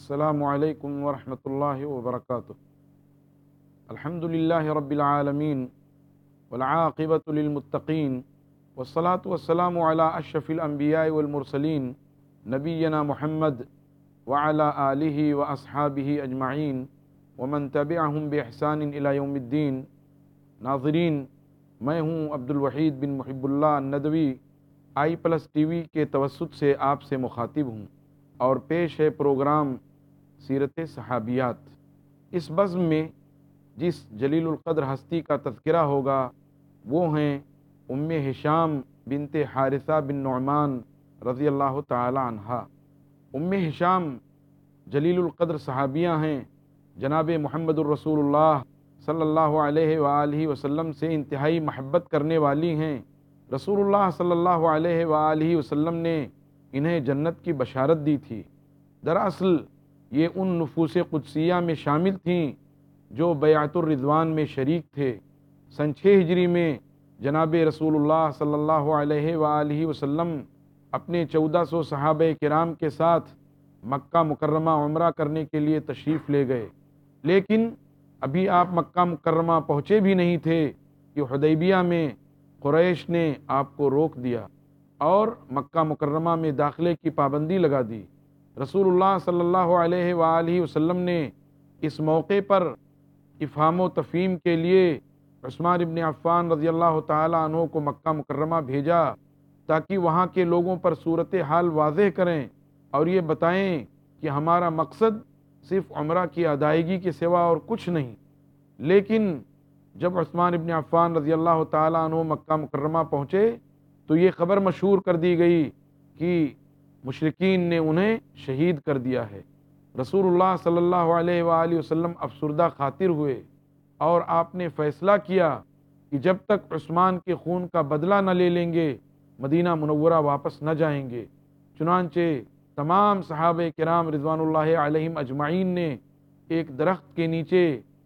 السلام علیکم ورحمۃ اللہ وبرکاتہ۔ الحمد للہ رب العالمین والعاقبۃ للمتقین والصلاة والسلام علی اشرف الانبیاء والمرسلین نبینا محمد وعلی آلہ واصحابہ اجمعین ومن تبعہم باحسان الی یوم الدین۔ ناظرین، میں ہوں عبد الوحید بن محب اللہ ندوی، i+TV کے توسط سے آپ سے مخاطب ہوں، اور پیش ہے پروگرام سیرت صحابیات۔ اس بزم میں جس جلیل القدر ہستی کا تذکرہ ہوگا وہ ہیں ام ہشام بنت حارثہ بن نعمان رضی اللہ تعالی عنہا۔ ام ہشام جلیل القدر صحابیہ ہیں، جناب محمد الرسول اللہ صلی اللہ علیہ وآلہ وسلم سے انتہائی محبت کرنے والی ہیں۔ رسول اللہ صلی اللہ علیہ وآلہ وسلم نے انہیں جنت کی بشارت دی تھی۔ دراصل یہ ان نفوس قدسیہ میں شامل تھیں جو بیعت الرضوان میں شریک تھے۔ سن 6 ہجری میں جناب رسول اللہ صلی اللہ علیہ وآلہ وسلم اپنے 1400 صحابہ کرام کے ساتھ مکہ مکرمہ عمرہ کرنے کے لیے تشریف لے گئے، لیکن ابھی آپ مکہ مکرمہ پہنچے بھی نہیں تھے کہ حدیبیہ میں قریش نے آپ کو روک دیا اور مکہ مکرمہ میں داخلے کی پابندی لگا دی۔ رسول اللہ صلی اللہ علیہ وآلہ وسلم نے اس موقع پر افہام و تفہیم کے لیے عثمان بن عفان رضی اللہ تعالی عنہ کو مکہ مکرمہ بھیجا تاکہ وہاں کے لوگوں پر صورتحال واضح کریں اور یہ بتائیں کہ ہمارا مقصد صرف عمرہ کی ادائیگی کے سوا اور کچھ نہیں۔ لیکن جب عثمان بن عفان رضی اللہ تعالی عنہ مکہ مکرمہ پہنچے تو یہ خبر مشہور کر دی گئی کہ مشرکین نے انہیں شہید کر دیا ہے۔ رسول اللہ صلی اللہ علیہ وآلہ وسلم افسردہ خاطر ہوئے اور آپ نے فیصلہ کیا کہ جب تک عثمان کے خون کا بدلہ نہ لے لیں گے مدینہ منورہ واپس نہ جائیں گے۔ چنانچہ تمام صحابہ کرام رضوان اللہ علیہم اجمعین نے ایک درخت کے نیچے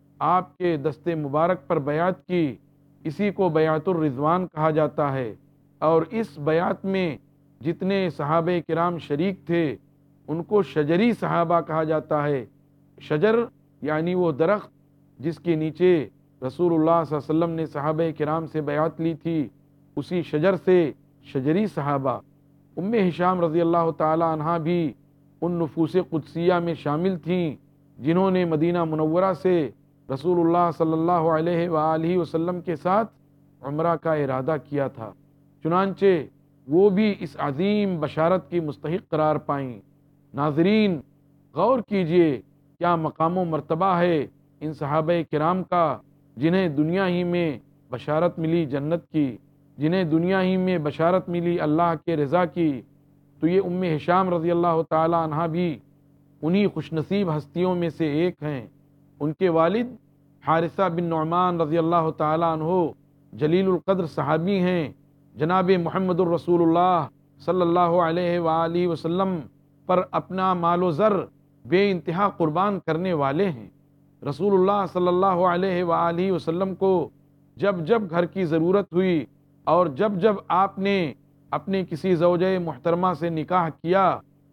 آپ کے دست مبارک پر بیعت کی۔ اسی کو بیعت الرضوان کہا جاتا ہے، اور اس بیعت میں جتنے صحابہ کرام شریک تھے ان کو شجری صحابہ کہا جاتا ہے۔ شجر یعنی وہ درخت جس کے نیچے رسول اللہ صلی اللہ علیہ وسلم نے صحابہ کرام سے بیعت لی تھی، اسی شجر سے شجری صحابہ۔ ام ہشام رضی اللہ تعالی عنہا بھی ان نفوس قدسیہ میں شامل تھیں جنہوں نے مدینہ منورہ سے رسول اللہ صلی اللہ علیہ وآلہ وسلم کے ساتھ عمرہ کا ارادہ کیا تھا، چنانچہ وہ بھی اس عظیم بشارت کی مستحق قرار پائیں۔ ناظرین، غور کیجئے کیا مقام و مرتبہ ہے ان صحابہ کرام کا جنہیں دنیا ہی میں بشارت ملی جنت کی، جنہیں دنیا ہی میں بشارت ملی اللہ کے رضا کی۔ تو یہ ام ہشام رضی اللہ تعالی عنہا بھی انہی خوش نصیب ہستیوں میں سے ایک ہیں۔ ان کے والد حارثہ بن نعمان رضی اللہ تعالی عنہ جلیل القدر صحابی ہیں، جناب محمد الرسول اللہ صلی اللہ علیہ وآلہ وسلم پر اپنا مال و زر بے انتہا قربان کرنے والے ہیں۔ رسول اللہ صلی اللہ علیہ وآلہ وسلم کو جب جب گھر کی ضرورت ہوئی اور جب جب آپ نے اپنے کسی زوجہ محترمہ سے نکاح کیا،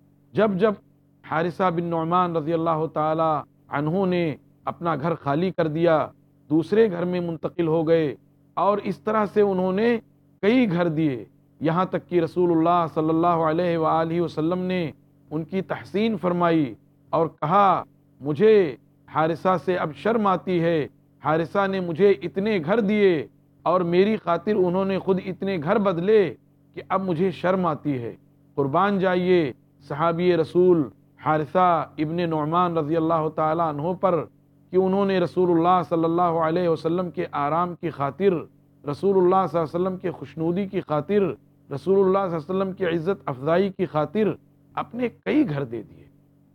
جب جب حارثہ بن نعمان رضی اللہ تعالی عنہ نے اپنا گھر خالی کر دیا، دوسرے گھر میں منتقل ہو گئے، اور اس طرح سے انہوں نے کئی گھر دیے، یہاں تک کہ رسول اللہ صلی اللہ علیہ وآلہ وسلم نے ان کی تحسین فرمائی اور کہا مجھے حارثہ سے اب شرم آتی ہے، حارثہ نے مجھے اتنے گھر دیے اور میری خاطر انہوں نے خود اتنے گھر بدلے کہ اب مجھے شرم آتی ہے۔ قربان جائیے صحابی رسول حارثہ ابن نعمان رضی اللہ تعالی عنہ پر کہ انہوں نے رسول اللہ صلی اللہ علیہ وسلم کے آرام کی خاطر، رسول اللہ صلی اللہ علیہ وسلم کے خوشنودی کی خاطر، رسول اللہ صلی اللہ علیہ وسلم کی عزت افزائی کی خاطر اپنے کئی گھر دے دیے۔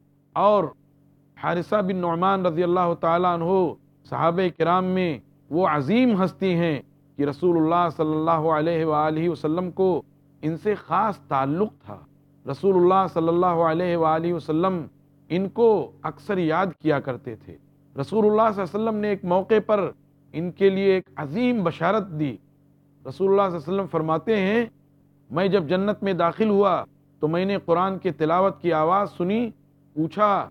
اور حارثہ بن نعمان رضی اللہ تعالی عنہ صحابہ کرام میں وہ عظیم ہستی ہیں کہ رسول اللہ صلی اللہ علیہ وآلہ وسلم کو ان سے خاص تعلق تھا۔ رسول اللہ صلی اللہ علیہ وآلہ وسلم ان کو اکثر یاد کیا کرتے تھے۔ رسول اللہ صلی اللہ علیہ وسلم نے ایک موقع پر ان کے لیے ایک عظیم بشارت دی۔ رسول اللہ صلی اللہ علیہ وسلم فرماتے ہیں میں جب جنت میں داخل ہوا تو میں نے قرآن کی تلاوت کی آواز سنی، پوچھا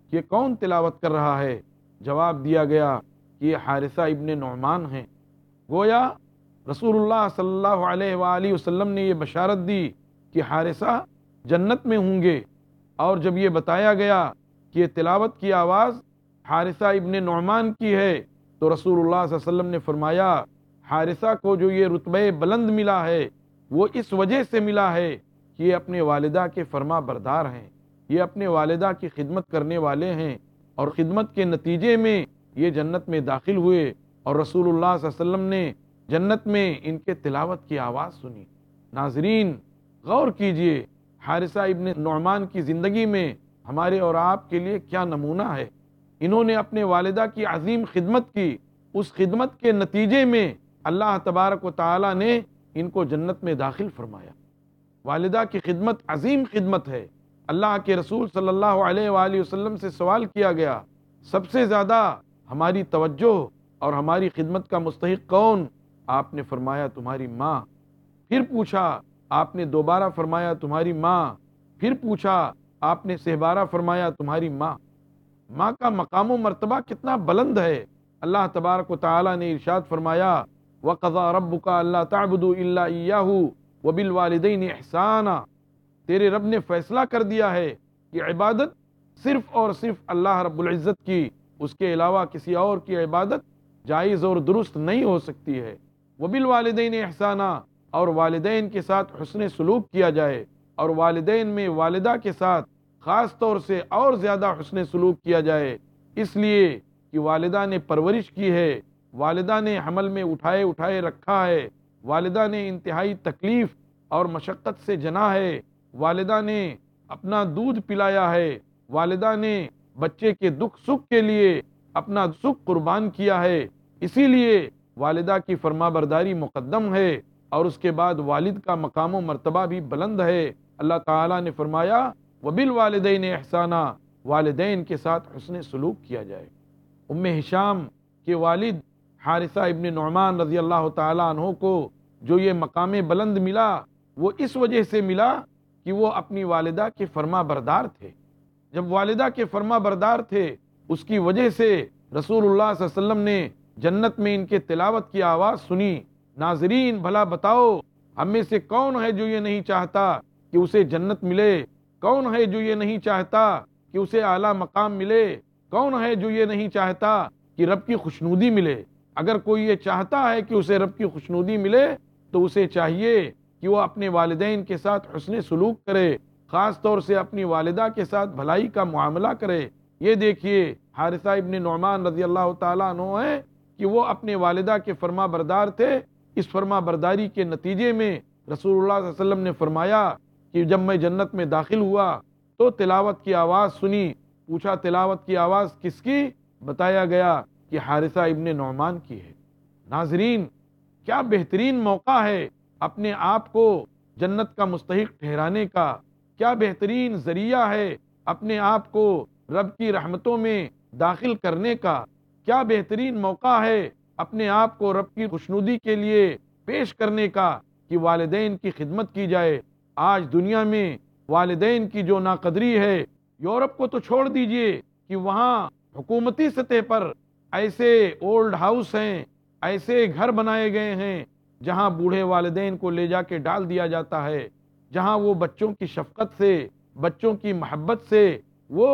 کہ یہ کون تلاوت کر رہا ہے؟ جواب دیا گیا کہ یہ حارثہ ابن نعمان ہیں۔ گویا رسول اللہ صلی اللہ علیہ وآلہ وسلم نے یہ بشارت دی کہ حارثہ جنت میں ہوں گے، اور جب یہ بتایا گیا کہ یہ تلاوت کی آواز حارثہ ابن نعمان کی ہے تو رسول اللہ صلی اللہ علیہ وسلم نے فرمایا حارثہ کو جو یہ رتبہ بلند ملا ہے وہ اس وجہ سے ملا ہے کہ یہ اپنے والدہ کے فرما بردار ہیں، یہ اپنے والدہ کی خدمت کرنے والے ہیں، اور خدمت کے نتیجے میں یہ جنت میں داخل ہوئے، اور رسول اللہ صلی اللہ علیہ وسلم نے جنت میں ان کے تلاوت کی آواز سنی۔ ناظرین غور کیجئے، حارثہ ابن نعمان کی زندگی میں ہمارے اور آپ کے لیے کیا نمونہ ہے۔ انہوں نے اپنے والدہ کی عظیم خدمت کی، اس خدمت کے نتیجے میں اللہ تبارک و تعالی نے ان کو جنت میں داخل فرمایا۔ والدہ کی خدمت عظیم خدمت ہے۔ اللہ کے رسول صلی اللہ علیہ وآلہ وسلم سے سوال کیا گیا سب سے زیادہ ہماری توجہ اور ہماری خدمت کا مستحق کون؟ آپ نے فرمایا تمہاری ماں۔ پھر پوچھا، آپ نے دوبارہ فرمایا تمہاری ماں۔ پھر پوچھا، آپ نے سہبارہ فرمایا تمہاری ماں۔ ماں کا مقام و مرتبہ کتنا بلند ہے۔ اللہ تبارک و تعالی نے ارشاد فرمایا وَقَضَىٰ رَبُّكَ أَلَّا تَعْبُدُوا إِلَّا إِيَّاهُ وَبِالْوَالِدَيْنِ إِحْسَانًا۔ تیرے رب نے فیصلہ کر دیا ہے کہ عبادت صرف اور صرف اللہ رب العزت کی، اس کے علاوہ کسی اور کی عبادت جائز اور درست نہیں ہو سکتی ہے۔ وَبِالْوَالِدَيْنِ إِحْسَانًا، اور والدین کے ساتھ حسن سلوک کیا جائے، اور والدین میں والدہ کے ساتھ خاص طور سے اور زیادہ حسن سلوک کیا جائے، اس لیے کہ والدہ نے پرورش کی ہے، والدہ نے حمل میں اٹھائے رکھا ہے، والدہ نے انتہائی تکلیف اور مشقت سے جنا ہے، والدہ نے اپنا دودھ پلایا ہے، والدہ نے بچے کے دکھ سکھ کے لیے اپنا سکھ قربان کیا ہے، اسی لیے والدہ کی فرما برداری مقدم ہے، اور اس کے بعد والد کا مقام و مرتبہ بھی بلند ہے۔ اللہ تعالیٰ نے فرمایا وَبِالْوَالِدَيْنِ إِحْسَانًا، والدین کے ساتھ حسن سلوک کیا جائے۔ ام ہشام کے والد حارثہ ابن نعمان رضی اللہ تعالیٰ عنہ کو جو یہ مقام بلند ملا وہ اس وجہ سے ملا کہ وہ اپنی والدہ کے فرما بردار تھے۔ جب والدہ کے فرما بردار تھے اس کی وجہ سے رسول اللہ صلی اللہ علیہ وسلم نے جنت میں ان کے تلاوت کی آواز سنی۔ ناظرین بھلا بتاؤ ہم میں سے کون ہے جو یہ نہیں چاہتا کہ اسے جنت ملے؟ کون ہے جو یہ نہیں چاہتا کہ اسے اعلیٰ مقام ملے؟ کون ہے جو یہ نہیں چاہتا کہ رب کی خوشنودی ملے؟ اگر کوئی یہ چاہتا ہے کہ اسے رب کی خوشنودی ملے تو اسے چاہیے کہ وہ اپنے والدین کے ساتھ حسن سلوک کرے، خاص طور سے اپنی والدہ کے ساتھ بھلائی کا معاملہ کرے۔ یہ دیکھیے حارثہ ابن نعمان رضی اللہ تعالیٰ عنہ ہے کہ وہ اپنے والدہ کے فرما بردار تھے۔ اس فرما برداری کے نتیجے میں رسول اللہ صلی اللہ علیہ وسلم نے فرمایا کہ جب میں جنت میں داخل ہوا تو تلاوت کی آواز سنی۔ پوچھا تلاوت کی آواز کس کی؟ بتایا گیا کہ حارثہ ابن نعمان کی ہے۔ ناظرین کیا بہترین موقع ہے اپنے آپ کو جنت کا مستحق ٹھہرانے کا، کیا بہترین ذریعہ ہے اپنے آپ کو رب کی رحمتوں میں داخل کرنے کا، کیا بہترین موقع ہے اپنے آپ کو رب کی خوشنودی کے لیے پیش کرنے کا کہ والدین کی خدمت کی جائے۔ آج دنیا میں والدین کی جو ناقدری ہے، یورپ کو تو چھوڑ دیجئے کہ وہاں حکومتی سطح پر ایسے اولڈ ہاؤس ہیں، ایسے گھر بنائے گئے ہیں جہاں بوڑھے والدین کو لے جا کے ڈال دیا جاتا ہے، جہاں وہ بچوں کی شفقت سے، بچوں کی محبت سے وہ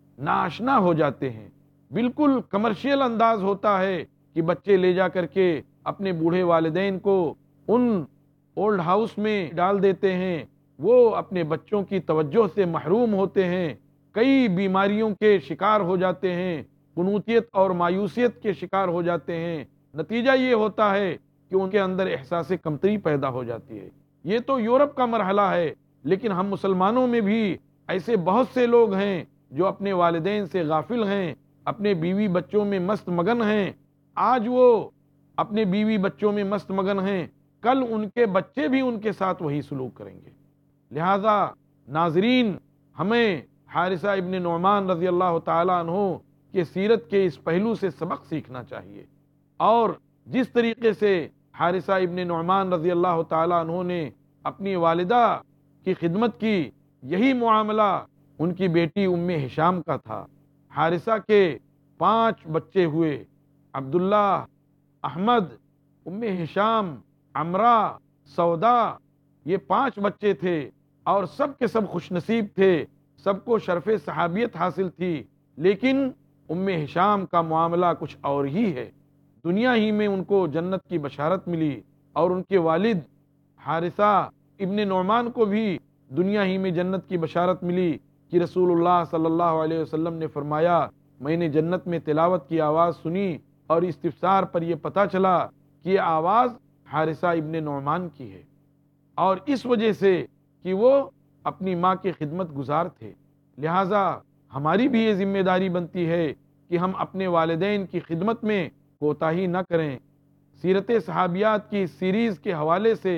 ناآشنا ہو جاتے ہیں۔ بالکل کمرشیل انداز ہوتا ہے کہ بچے لے جا کر کے اپنے بوڑھے والدین کو ان اولڈ ہاؤس میں ڈال دیتے ہیں، وہ اپنے بچوں کی توجہ سے محروم ہوتے ہیں، کئی بیماریوں کے شکار ہو جاتے ہیں، قنوطیت اور مایوسیت کے شکار ہو جاتے ہیں۔ نتیجہ یہ ہوتا ہے کہ ان کے اندر احساس کمتری پیدا ہو جاتی ہے۔ یہ تو یورپ کا مرحلہ ہے، لیکن ہم مسلمانوں میں بھی ایسے بہت سے لوگ ہیں جو اپنے والدین سے غافل ہیں، اپنے بیوی بچوں میں مست مگن ہیں۔ آج وہ اپنے بیوی بچوں میں مست مگن ہیں، کل ان کے بچے بھی ان کے ساتھ وہی سلوک کریں گے۔ لہذا ناظرین ہمیں حارثہ ابن نعمان رضی اللہ تعالی عنہ کے سیرت کے اس پہلو سے سبق سیکھنا چاہیے، اور جس طریقے سے حارثہ ابن نعمان رضی اللہ تعالی عنہ نے اپنی والدہ کی خدمت کی، یہی معاملہ ان کی بیٹی ام ہشام کا تھا۔ حارثہ کے 5 بچے ہوئے، عبداللہ، احمد، ام ہشام، عمرہ، سودا، یہ 5 بچے تھے اور سب کے سب خوش نصیب تھے، سب کو شرف صحابیت حاصل تھی، لیکن ام ہشام کا معاملہ کچھ اور ہی ہے۔ دنیا ہی میں ان کو جنت کی بشارت ملی، اور ان کے والد حارثہ ابن نعمان کو بھی دنیا ہی میں جنت کی بشارت ملی کہ رسول اللہ صلی اللہ علیہ وسلم نے فرمایا، میں نے جنت میں تلاوت کی آواز سنی اور استفسار پر یہ پتہ چلا کہ یہ آواز حارثہ ابن نعمان کی ہے، اور اس وجہ سے کہ وہ اپنی ماں کی خدمت گزار تھے۔ لہٰذا ہماری بھی یہ ذمہ داری بنتی ہے کہ ہم اپنے والدین کی خدمت میں کوتاہی نہ کریں۔ سیرت صحابیات کی سیریز کے حوالے سے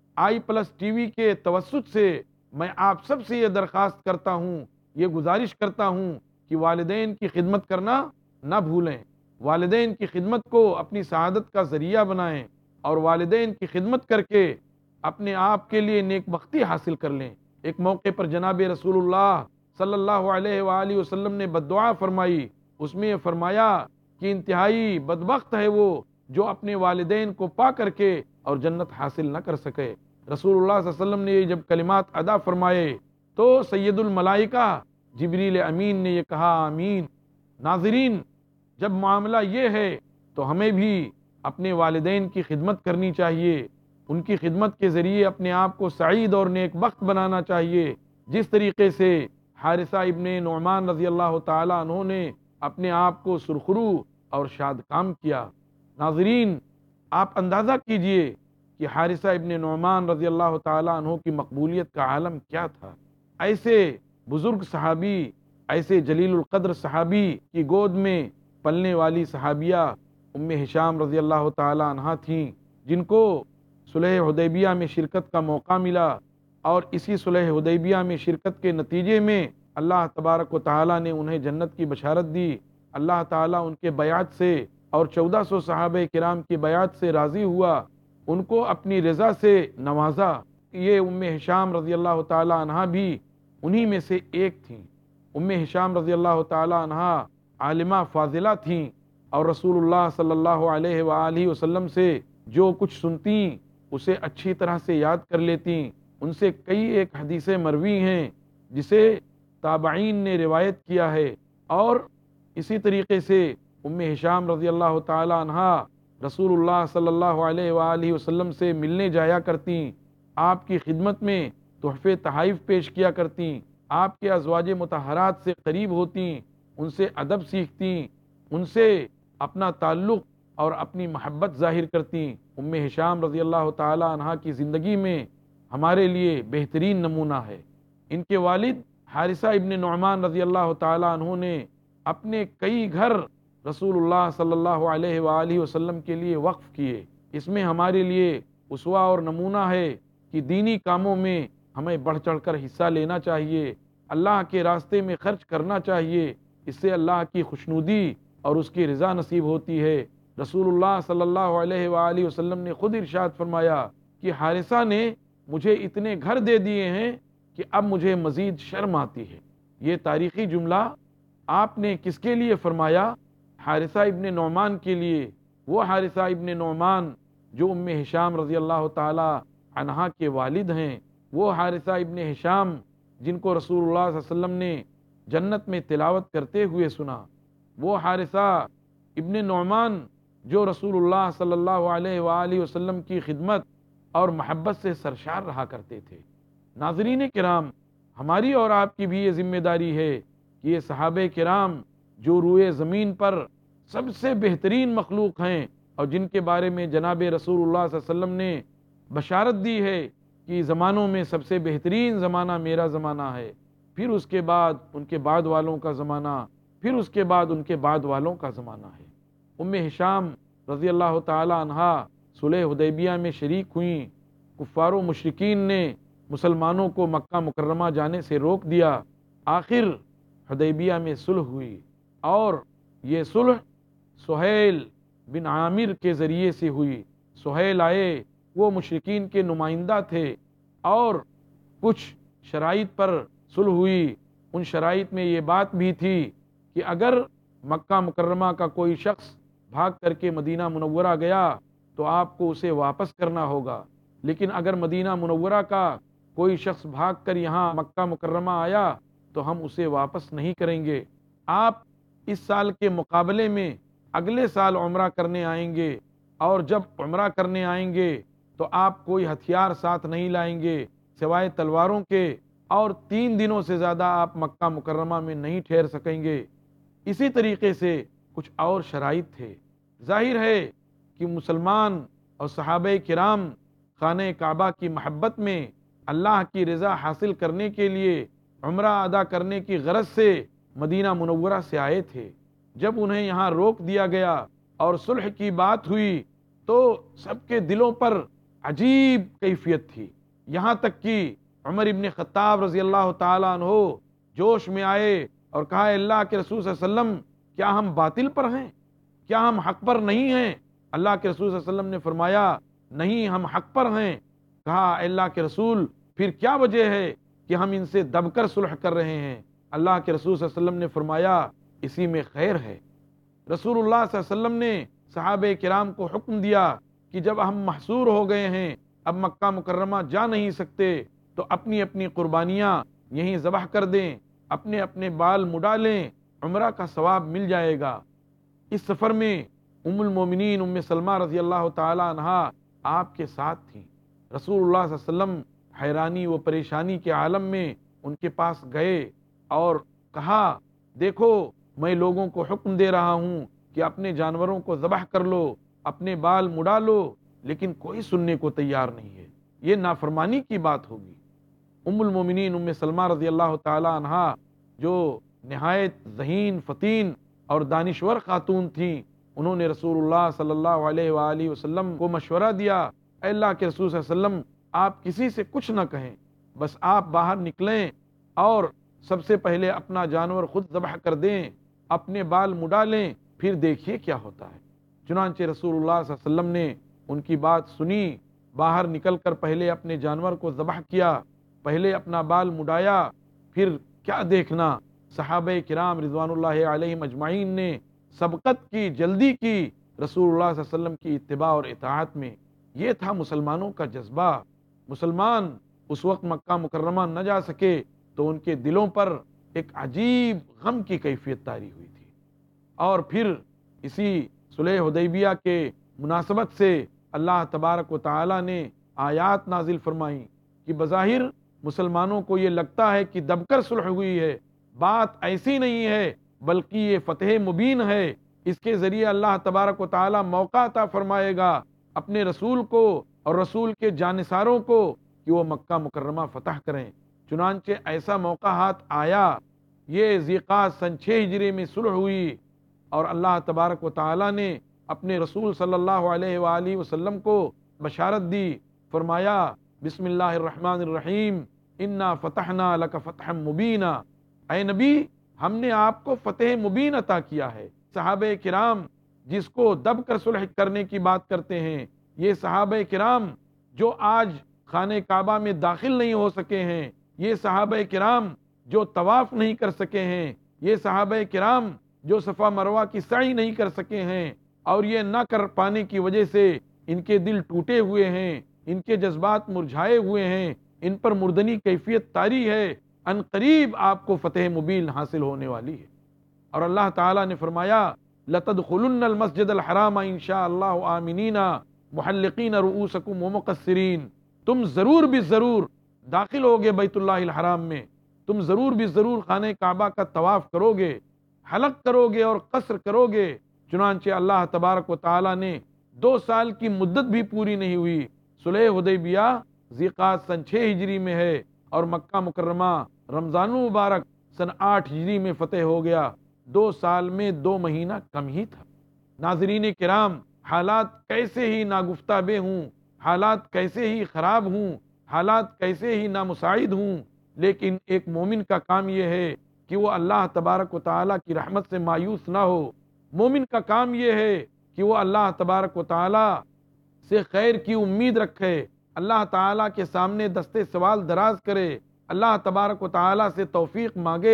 i+TV کے توسط سے میں آپ سب سے یہ درخواست کرتا ہوں، یہ گزارش کرتا ہوں کہ والدین کی خدمت کرنا نہ بھولیں، والدین کی خدمت کو اپنی سعادت کا ذریعہ بنائیں، اور والدین کی خدمت کر کے اپنے آپ کے لیے نیک بختی حاصل کر لیں۔ ایک موقع پر جناب رسول اللہ صلی اللہ علیہ وآلہ وسلم نے بددعا فرمائی، اس میں یہ فرمایا کہ انتہائی بدبخت ہے وہ جو اپنے والدین کو پا کر کے اور جنت حاصل نہ کر سکے۔ رسول اللہ صلی اللہ علیہ وسلم نے یہ جب کلمات ادا فرمائے تو سید الملائکہ جبریل امین نے یہ کہا آمین۔ ناظرین، جب معاملہ یہ ہے تو ہمیں بھی اپنے والدین کی خدمت کرنی چاہیے، ان کی خدمت کے ذریعے اپنے آپ کو سعید اور نیک بخت بنانا چاہیے، جس طریقے سے حارثہ ابن نعمان رضی اللہ تعالیٰ عنہ نے اپنے آپ کو سرخرو اور شادکام کیا۔ ناظرین، آپ اندازہ کیجئے کہ حارثہ ابن نعمان رضی اللہ تعالیٰ عنہ کی مقبولیت کا عالم کیا تھا۔ ایسے بزرگ صحابی، ایسے جلیل القدر صحابی کی گود میں پلنے والی صحابیہ ام ہشام رضی اللہ تعالیٰ عنہ تھیں، جن کو صلح حدیبیہ میں شرکت کا موقع ملا، اور اسی صلح حدیبیہ میں شرکت کے نتیجے میں اللہ تبارک و تعالیٰ نے انہیں جنت کی بشارت دی۔ اللہ تعالیٰ ان کے بیعت سے اور 1400 صحابہ کرام کی بیعت سے راضی ہوا، ان کو اپنی رضا سے نوازا۔ یہ ام ہشام رضی اللہ تعالیٰ عنہ بھی انہی میں سے ایک تھیں۔ ام ہشام رضی اللہ تعالیٰ عنہ عالمہ فاضلہ تھیں، اور رسول اللہ صلی اللہ علیہ وآلہ وسلم سے جو کچھ سنتیں اسے اچھی طرح سے یاد کر لیتیں۔ ان سے کئی ایک حدیثیں مروی ہیں جسے تابعین نے روایت کیا ہے، اور اسی طریقے سے ام ہشام رضی اللہ تعالی عنہ رسول اللہ صلی اللہ علیہ وآلہ وسلم سے ملنے جایا کرتیں، آپ کی خدمت میں تحفے تحائف پیش کیا کرتیں، آپ کے ازواج مطہرات سے قریب ہوتیں، ان سے ادب سیکھتیں، ان سے اپنا تعلق اور اپنی محبت ظاہر کرتیں۔ ام ہشام رضی اللہ تعالی عنہ کی زندگی میں ہمارے لیے بہترین نمونہ ہے۔ ان کے والد حارثہ ابن نعمان رضی اللہ تعالی عنہ نے اپنے کئی گھر رسول اللہ صلی اللہ علیہ وآلہ وسلم کے لیے وقف کیے۔ اس میں ہمارے لیے اسوہ اور نمونہ ہے کہ دینی کاموں میں ہمیں بڑھ چڑھ کر حصہ لینا چاہیے، اللہ کے راستے میں خرچ کرنا چاہیے، اس سے اللہ کی خوشنودی اور اس کی رضا نصیب ہوتی ہے۔ رسول اللہ صلی اللہ علیہ وآلہ وسلم نے خود ارشاد فرمایا کہ حارثہ نے مجھے اتنے گھر دے دیے ہیں کہ اب مجھے مزید شرم آتی ہے۔ یہ تاریخی جملہ آپ نے کس کے لیے فرمایا؟ حارثہ ابن نعمان کے لیے، وہ حارثہ ابن نعمان جو ام ہشام رضی اللہ تعالی عنہا کے والد ہیں، وہ حارثہ ابن ہشام جن کو رسول اللہ صلی اللہ علیہ وسلم نے جنت میں تلاوت کرتے ہوئے سنا، وہ حارثہ ابن نعمان جو رسول اللہ صلی اللہ علیہ وآلہ وسلم کی خدمت اور محبت سے سرشار رہا کرتے تھے۔ ناظرین کرام، ہماری اور آپ کی بھی یہ ذمہ داری ہے کہ یہ صحابہ کرام جو روئے زمین پر سب سے بہترین مخلوق ہیں، اور جن کے بارے میں جناب رسول اللہ صلی اللہ علیہ وسلم نے بشارت دی ہے کہ زمانوں میں سب سے بہترین زمانہ میرا زمانہ ہے، پھر اس کے بعد ان کے بعد والوں کا زمانہ، پھر اس کے بعد ان کے بعد والوں کا زمانہ ہے۔ ام ہشام رضی اللہ تعالی عنہا صلح حدیبیہ میں شریک ہوئیں، کفار و مشرکین نے مسلمانوں کو مکہ مکرمہ جانے سے روک دیا، آخر حدیبیہ میں صلح ہوئی، اور یہ صلح سہیل بن عامر کے ذریعے سے ہوئی۔ سہیل آئے، وہ مشرکین کے نمائندہ تھے، اور کچھ شرائط پر صلح ہوئی۔ ان شرائط میں یہ بات بھی تھی کہ اگر مکہ مکرمہ کا کوئی شخص بھاگ کر کے مدینہ منورہ گیا تو آپ کو اسے واپس کرنا ہوگا، لیکن اگر مدینہ منورہ کا کوئی شخص بھاگ کر یہاں مکہ مکرمہ آیا تو ہم اسے واپس نہیں کریں گے۔ آپ اس سال کے مقابلے میں اگلے سال عمرہ کرنے آئیں گے، اور جب عمرہ کرنے آئیں گے تو آپ کوئی ہتھیار ساتھ نہیں لائیں گے سوائے تلواروں کے، اور 3 دنوں سے زیادہ آپ مکہ مکرمہ میں نہیں ٹھہر سکیں گے۔ اسی طریقے سے کچھ اور شرائط تھے۔ ظاہر ہے کہ مسلمان اور صحابہ کرام خانہ کعبہ کی محبت میں اللہ کی رضا حاصل کرنے کے لیے عمرہ ادا کرنے کی غرض سے مدینہ منورہ سے آئے تھے۔ جب انہیں یہاں روک دیا گیا اور صلح کی بات ہوئی تو سب کے دلوں پر عجیب کیفیت تھی، یہاں تک کہ عمر ابن خطاب رضی اللہ تعالیٰ عنہ جوش میں آئے اور کہا، اللہ کے رسول صلی اللہ علیہ وسلم کیا ہم باطل پر ہیں؟ کیا ہم حق پر نہیں ہیں؟ اللہ کے رسول صلی اللہ علیہ وسلم نے فرمایا، نہیں، ہم حق پر ہیں۔ کہا، اللہ کے رسول پھر کیا وجہ ہے کہ ہم ان سے دب کر صلح کر رہے ہیں؟ اللہ کے رسول صلی اللہ علیہ وسلم نے فرمایا، اسی میں خیر ہے۔ رسول اللہ صلی اللہ علیہ وسلم نے صحابہ کرام کو حکم دیا کہ جب ہم محصور ہو گئے ہیں، اب مکہ مکرمہ جا نہیں سکتے، تو اپنی اپنی قربانیاں یہیں ذبح کر دیں، اپنے اپنے بال مڈا لیں، عمرہ کا ثواب مل جائے گا۔ اس سفر میں ام المومنین ام سلمہ رضی اللہ تعالی عنہا آپ کے ساتھ تھیں۔ رسول اللہ صلی اللہ علیہ وسلم حیرانی و پریشانی کے عالم میں ان کے پاس گئے اور کہا، دیکھو میں لوگوں کو حکم دے رہا ہوں کہ اپنے جانوروں کو ذبح کر لو، اپنے بال مڈا لو، لیکن کوئی سننے کو تیار نہیں ہے، یہ نافرمانی کی بات ہوگی۔ ام المومنین ام سلمہ رضی اللہ تعالی عنہا جو نہایت ذہین فطین اور دانشور خاتون تھیں، انہوں نے رسول اللہ صلی اللہ علیہ وآلہ وسلم کو مشورہ دیا، اے اللہ کے رسول صلی اللہ علیہ وسلم آپ کسی سے کچھ نہ کہیں، بس آپ باہر نکلیں اور سب سے پہلے اپنا جانور خود ذبح کر دیں، اپنے بال مڈا لیں، پھر دیکھیے کیا ہوتا ہے۔ چنانچہ رسول اللہ صلی اللہ علیہ وسلم نے ان کی بات سنی، باہر نکل کر پہلے اپنے جانور کو ذبح کیا، پہلے اپنا بال مڈایا، پھر کیا دیکھنا، صحابہ کرام رضوان اللہ علیہم اجمعین نے سبقت کی، جلدی کی رسول اللہ صلی اللہ علیہ وسلم کی اتباع اور اطاعت میں۔ یہ تھا مسلمانوں کا جذبہ۔ مسلمان اس وقت مکہ مکرمہ نہ جا سکے تو ان کے دلوں پر ایک عجیب غم کی کیفیت طاری ہوئی تھی، اور پھر اسی صلح حدیبیہ کے مناسبت سے اللہ تبارک و تعالی نے آیات نازل فرمائیں کہ بظاہر مسلمانوں کو یہ لگتا ہے کہ دب کر صلح ہوئی ہے، بات ایسی نہیں ہے، بلکہ یہ فتح مبین ہے۔ اس کے ذریعے اللہ تبارک و تعالی موقع عطا فرمائے گا اپنے رسول کو اور رسول کے جانثاروں کو کہ وہ مکہ مکرمہ فتح کریں۔ چنانچہ ایسا موقع ہاتھ آیا، یہ ذیقعد سن 6 ہجری میں صلح ہوئی، اور اللہ تبارک و تعالی نے اپنے رسول صلی اللہ علیہ وآلہ وسلم کو بشارت دی، فرمایا، بسم اللہ الرحمن الرحیم، انا فتحنا لک فتحا مبینا، اے نبی ہم نے آپ کو فتح مبین عطا کیا ہے۔ صحابہ کرام جس کو دب کر صلح کرنے کی بات کرتے ہیں، یہ صحابہ کرام جو آج خانہ کعبہ میں داخل نہیں ہو سکے ہیں، یہ صحابہ کرام جو طواف نہیں کر سکے ہیں، یہ صحابہ کرام جو صفا مروہ کی سعی نہیں کر سکے ہیں، اور یہ نہ کر پانے کی وجہ سے ان کے دل ٹوٹے ہوئے ہیں، ان کے جذبات مرجھائے ہوئے ہیں، ان پر مردنی کیفیت طاری ہے، ان قریب آپ کو فتح مبین حاصل ہونے والی ہے۔ اور اللہ تعالیٰ نے فرمایا، لَتَدْخُلُنَّ الْمَسْجِدَ الْحَرَامَ إِن شَاءَ اللَّهُ آمِنِينَ مُحَلِّقِينَ رُؤُوسَكُمْ وَمُقَصِّرِينَ، تم ضرور بھی ضرور داخل ہوگے بیت اللہ الحرام میں، تم ضرور بھی ضرور خانہ کعبہ کا طواف کرو گے، حلق کرو گے اور قصر کرو گے۔ چنانچہ اللہ تبارک و تعالیٰ نے 2 سال کی مدت بھی پوری نہیں ہوئی، صلح حدیبیہ ذیقعد سن 6 ہجری میں ہے، اور مکہ مکرمہ رمضان المبارک سن 8 ہجری میں فتح ہو گیا۔ 2 سال میں 2 مہینہ کم ہی تھا۔ ناظرین کرام، حالات کیسے ہی ناگفتہ بے ہوں، حالات کیسے ہی خراب ہوں، حالات کیسے ہی نامساعد ہوں، لیکن ایک مومن کا کام یہ ہے کہ وہ اللہ تبارک و تعالیٰ کی رحمت سے مایوس نہ ہو۔ مومن کا کام یہ ہے کہ وہ اللہ تبارک و تعالیٰ سے خیر کی امید رکھے، اللہ تعالیٰ کے سامنے دستے سوال دراز کرے، اللہ تبارک و تعالیٰ سے توفیق مانگے،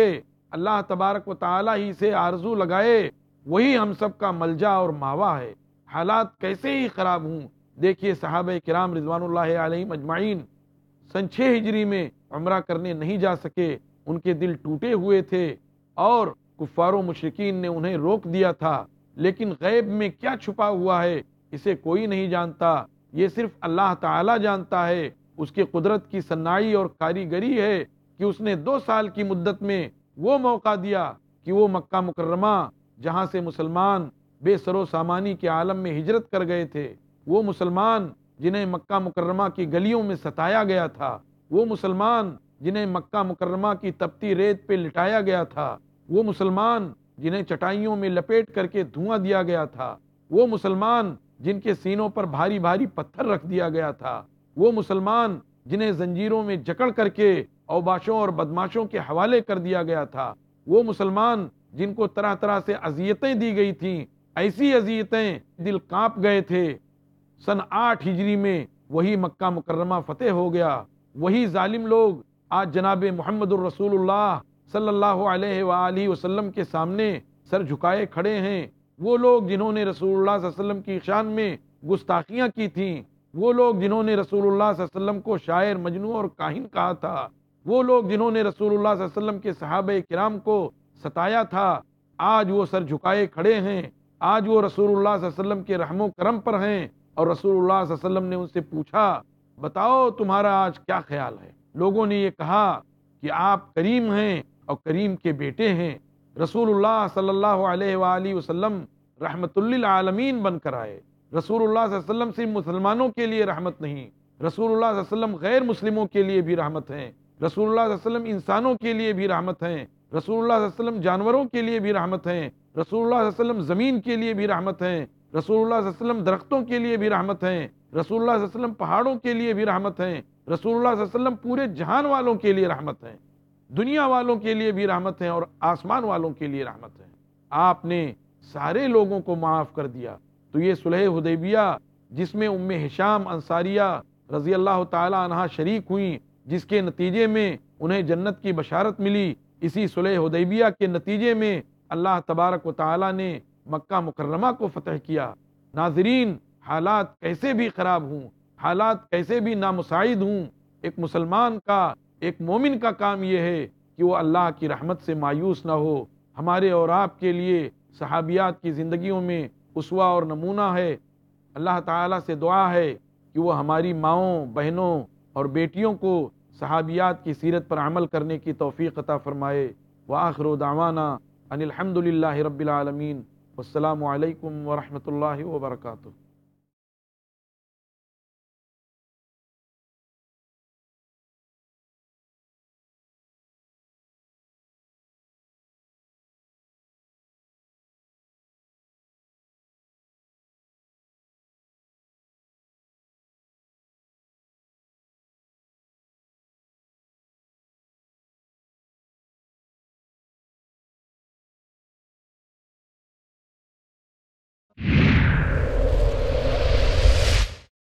اللہ تبارک و تعالی ہی سے آرزو لگائے وہی ہم سب کا ملجا اور ماوا ہے۔ حالات کیسے ہی خراب ہوں، دیکھیے صحابہ کرام رضوان اللہ علیہم اجمعین سن 6 ہجری میں عمرہ کرنے نہیں جا سکے، ان کے دل ٹوٹے ہوئے تھے اور کفار و مشرکین نے انہیں روک دیا تھا، لیکن غیب میں کیا چھپا ہوا ہے اسے کوئی نہیں جانتا، یہ صرف اللہ تعالی جانتا ہے۔ اس کی قدرت کی صناعی اور کاریگری ہے کہ اس نے 2 سال کی مدت میں وہ موقع دیا کہ وہ مکہ مکرمہ جہاں سے مسلمان بے سر و سامانی کے عالم میں ہجرت کر گئے تھے، وہ مسلمان جنہیں مکہ مکرمہ کی گلیوں میں ستایا گیا تھا، وہ مسلمان جنہیں مکہ مکرمہ کی تپتی ریت پہ لٹایا گیا تھا، وہ مسلمان جنہیں چٹائیوں میں لپیٹ کر کے دھواں دیا گیا تھا، وہ مسلمان جن کے سینوں پر بھاری بھاری پتھر رکھ دیا گیا تھا، وہ مسلمان جنہیں زنجیروں میں جکڑ کر کے اوباشوں اور بدماشوں کے حوالے کر دیا گیا تھا، وہ مسلمان جن کو طرح طرح سے اذیتیں دی گئی تھیں، ایسی اذیتیں دل کانپ گئے تھے۔ سن 8 ہجری میں وہی مکہ مکرمہ فتح ہو گیا، وہی ظالم لوگ آج جناب محمد الرسول اللہ صلی اللہ علیہ وآلہ وسلم کے سامنے سر جھکائے کھڑے ہیں، وہ لوگ جنہوں نے رسول اللہ صلی اللہ علیہ وسلم کی شان میں گستاخیاں کی تھیں، وہ لوگ جنہوں نے رسول اللہ صلی اللہ علیہ وسلم کو شاعر، مجنون اور کاہن کہا تھا، وہ لوگ جنہوں نے رسول اللہ صلی اللہ علیہ وسلم کے صحابہ کرام کو ستایا تھا، آج وہ سر جھکائے کھڑے ہیں، آج وہ رسول اللہ صلی اللہ علیہ وسلم کے رحم و کرم پر ہیں، اور رسول اللہ صلی اللہ علیہ وسلم نے ان سے پوچھا بتاؤ تمہارا آج کیا خیال ہے؟ لوگوں نے یہ کہا کہ آپ کریم ہیں اور کریم کے بیٹے ہیں۔ رسول اللہ صلی اللہ علیہ وآلہ وسلم رحمت للعالمین بن کر آئے۔ رسول اللہ صلی اللہ علیہ وسلم صرف مسلمانوں کے لیے رحمت نہیں، رسول اللہ صلی اللہ علیہ وسلم غیر مسلموں کے لیے بھی رحمت ہیں، رسول اللہ صلی اللہ علیہ وسلم انسانوں کے لیے بھی رحمت ہیں، رسول اللہ صلی اللہ علیہ وسلم جانوروں کے لیے بھی رحمت ہیں، رسول اللہ صلی اللہ علیہ وسلم زمین کے لیے بھی رحمت ہیں، رسول اللہ صلی اللہ علیہ وسلم درختوں کے لیے بھی رحمت ہیں، رسول اللہ صلی اللہ علیہ وسلم پہاڑوں کے لیے بھی رحمت ہیں، رسول اللہ صلی اللہ علیہ وسلم پورے جہان والوں کے لیے رحمت ہیں، دنیا والوں کے لیے بھی رحمت ہیں اور آسمان والوں کے لیے رحمت ہیں۔ آپ نے سارے لوگوں کو معاف کر دیا، تو یہ صلح حدیبیہ جس میں ام ہشام انصاریہ رضی اللہ تعالی عنہا شریک ہوئیں، جس کے نتیجے میں انہیں جنت کی بشارت ملی، اسی صلح حدیبیہ کے نتیجے میں اللہ تبارک و تعالی نے مکہ مکرمہ کو فتح کیا۔ ناظرین، حالات کیسے بھی خراب ہوں، حالات کیسے بھی نامساعد ہوں، ایک مسلمان کا، ایک مومن کا کام یہ ہے کہ وہ اللہ کی رحمت سے مایوس نہ ہو۔ ہمارے اور آپ کے لیے صحابیات کی زندگیوں میں اسوہ اور نمونہ ہے۔ اللہ تعالیٰ سے دعا ہے کہ وہ ہماری ماؤں، بہنوں اور بیٹیوں کو صحابیات کی سیرت پر عمل کرنے کی توفیق عطا فرمائے۔ وآخر دعوانا ان الحمد للہ رب العالمین، والسلام علیکم ورحمۃ اللہ وبرکاتہ۔